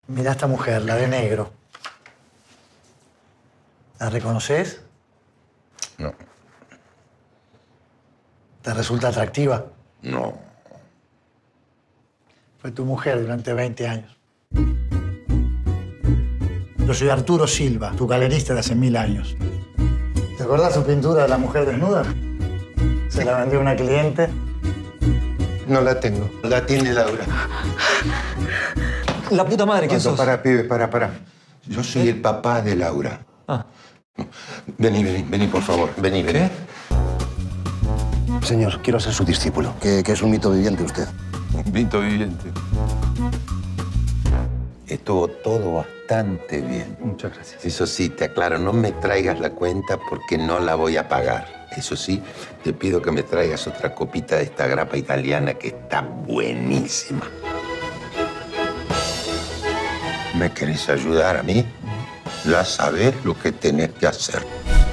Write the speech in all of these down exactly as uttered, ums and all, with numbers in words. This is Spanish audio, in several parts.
Mirá esta mujer, la de negro. ¿La reconoces? No. ¿Te resulta atractiva? No. Fue tu mujer durante veinte años. Yo soy Arturo Silva, tu galerista de hace mil años. ¿Te acordás su pintura de la mujer desnuda? Se la vendió una cliente. No la tengo. La tiene Laura. La puta madre, ¿quién sos? Para, pibe, para, para. Yo soy el papá de Laura. Ah. Vení, vení, vení, por favor. Vení, vení. ¿Qué? Señor, quiero ser su discípulo, que, que es un mito viviente usted. Un mito viviente. Estuvo todo bastante bien. Muchas gracias. Eso sí, te aclaro, no me traigas la cuenta porque no la voy a pagar. Eso sí, te pido que me traigas otra copita de esta grapa italiana que está buenísima. ¿Me querés ayudar a mí? Ya sabés lo que tenés que hacer.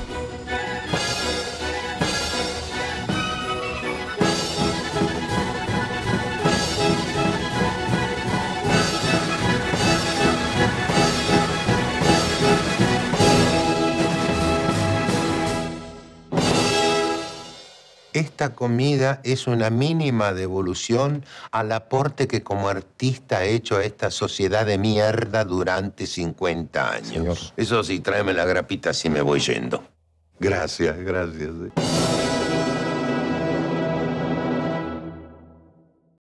Esta comida es una mínima devolución al aporte que como artista he hecho a esta sociedad de mierda durante cincuenta años. Señor. Eso sí, tráeme la grapita si me voy yendo. Gracias, gracias.